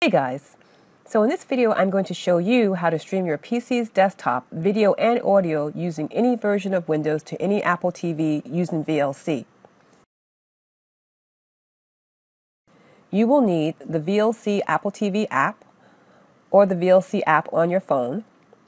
Hey guys! So in this video I'm going to show you how to stream your PC's desktop video and audio using any version of Windows to any Apple TV using VLC. You will need the VLC Apple TV app or the VLC app on your phone,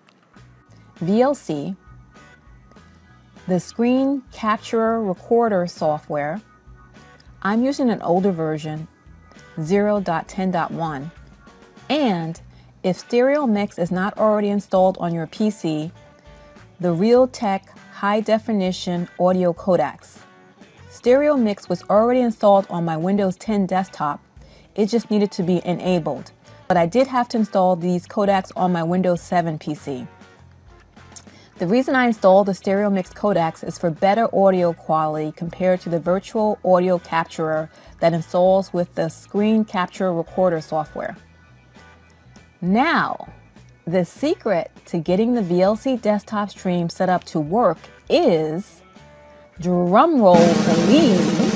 VLC, the Screen Capturer Recorder software. I'm using an older version, 0.10.1, and if Stereo Mix is not already installed on your PC, the Realtek High Definition Audio Codecs. Stereo Mix was already installed on my Windows 10 desktop, it just needed to be enabled, but I did have to install these codecs on my Windows 7 PC. The reason I installed the Stereo Mix codecs is for better audio quality compared to the virtual audio capturer that installs with the Screen Capture Recorder software. Now, the secret to getting the VLC desktop stream set up to work is, drum roll please,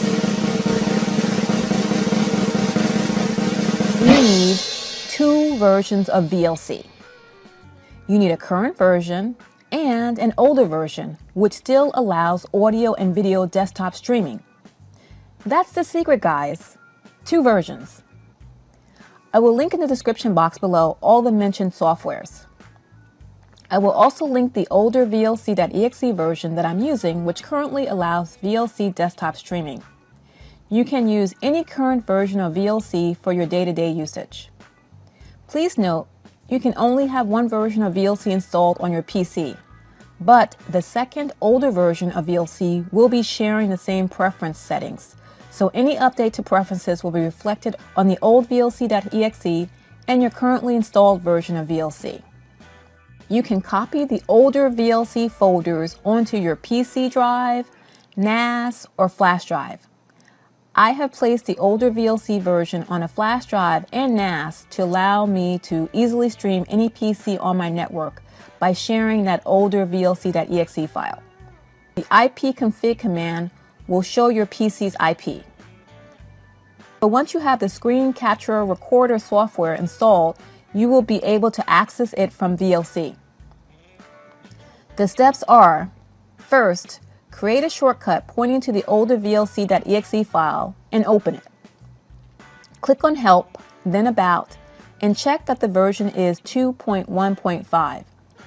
you need two versions of VLC. You need a current version and an older version, which still allows audio and video desktop streaming. That's the secret, guys. Two versions. I will link in the description box below all the mentioned softwares. I will also link the older VLC.exe version that I'm using, which currently allows VLC desktop streaming. You can use any current version of VLC for your day-to-day usage. Please note, you can only have one version of VLC installed on your PC, but the second, older version of VLC will be sharing the same preference settings, so any update to preferences will be reflected on the old VLC.exe and your currently installed version of VLC. You can copy the older VLC folders onto your PC drive, NAS, or flash drive. I have placed the older VLC version on a flash drive and NAS to allow me to easily stream any PC on my network by sharing that older VLC.exe file. The ipconfig command will show your PC's IP. But once you have the Screen Capture Recorder software installed, you will be able to access it from VLC. The steps are, first, create a shortcut pointing to the older VLC.exe file and open it. Click on Help, then About, and check that the version is 2.1.5.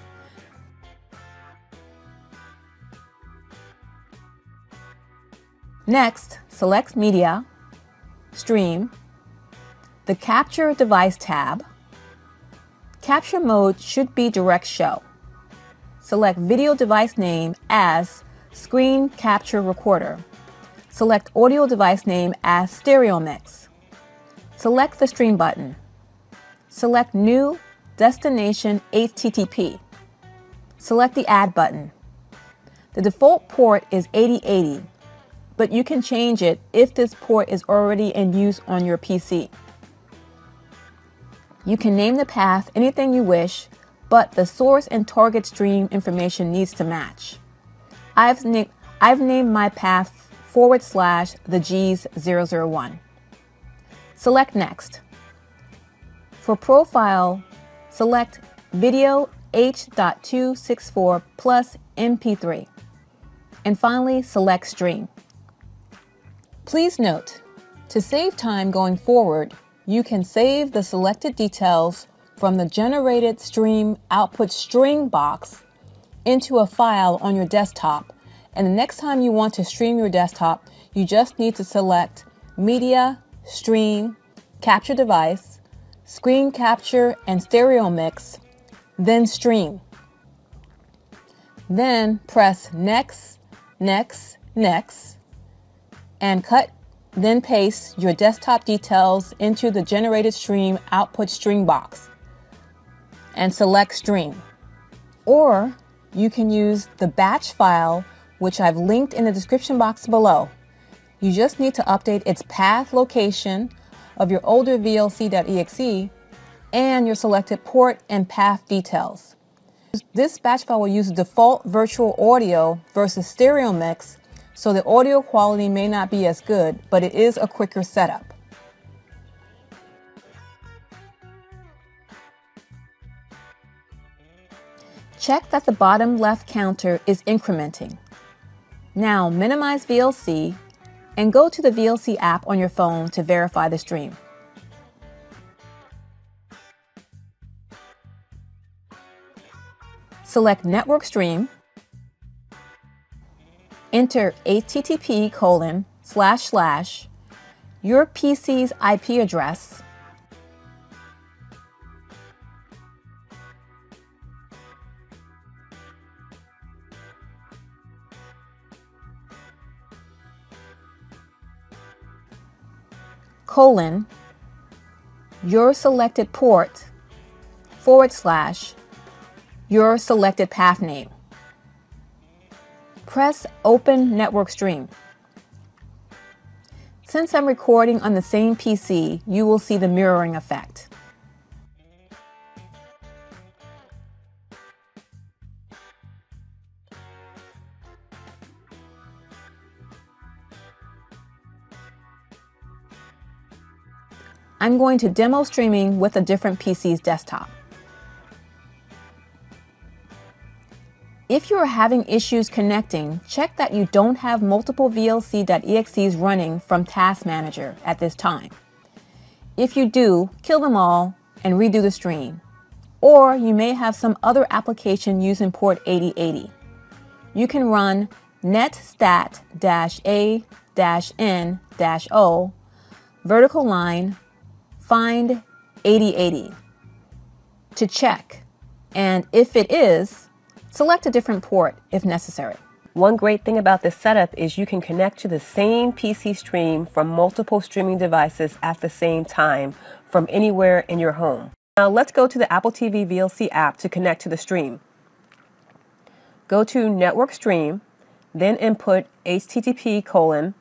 Next, select Media, Stream, the Capture Device tab. Capture mode should be Direct Show. Select Video Device Name as Screen Capture Recorder. Select Audio Device Name as Stereo Mix. Select the Stream button. Select New Destination HTTP. Select the Add button. The default port is 8080, but you can change it if this port is already in use on your PC. You can name the path anything you wish, but the source and target stream information needs to match. I've named my path /the-Gs001. Select Next. For profile, select Video H.264 plus MP3. And finally, select Stream. Please note, to save time going forward, you can save the selected details from the generated stream output string box into a file on your desktop, and the next time you want to stream your desktop, you just need to select Media, Stream, Capture Device, Screen Capture, and Stereo Mix, then Stream. Then press Next, Next, Next, and cut, then paste your desktop details into the generated stream output string box, and select Stream. Or you can use the batch file, which I've linked in the description box below. You just need to update its path location of your older VLC.exe and your selected port and path details. This batch file will use default virtual audio versus Stereo Mix, so the audio quality may not be as good, but it is a quicker setup. Check that the bottom left counter is incrementing. Now minimize VLC and go to the VLC app on your phone to verify the stream. Select Network Stream, enter http:// your PC's IP address, your selected port / your selected path name. Press Open Network Stream. Since I'm recording on the same PC, you will see the mirroring effect. I'm going to demo streaming with a different PC's desktop. If you are having issues connecting, check that you don't have multiple VLC.exes running from Task Manager at this time. If you do, kill them all and redo the stream. Or you may have some other application using port 8080. You can run netstat-a-n-o vertical line find 8080 to check, and if it is, select a different port if necessary. One great thing about this setup is you can connect to the same PC stream from multiple streaming devices at the same time from anywhere in your home. Now let's go to the Apple TV VLC app to connect to the stream. Go to Network Stream, then input http://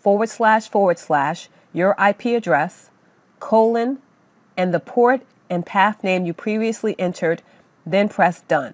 your IP address, and the port and path name you previously entered, then press Done.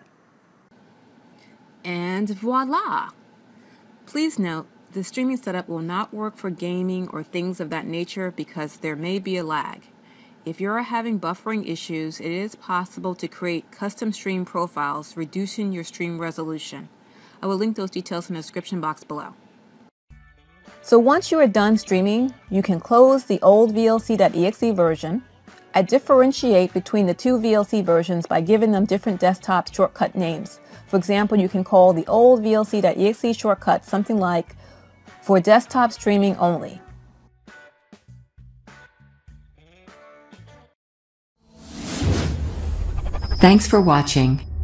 And voila! Please note, the streaming setup will not work for gaming or things of that nature because there may be a lag. If you are having buffering issues, it is possible to create custom stream profiles, reducing your stream resolution. I will link those details in the description box below. So once you are done streaming, you can close the old VLC.exe version. I differentiate between the two VLC versions by giving them different desktop shortcut names. For example, you can call the old VLC.exe shortcut something like for desktop streaming only. Thanks for watching.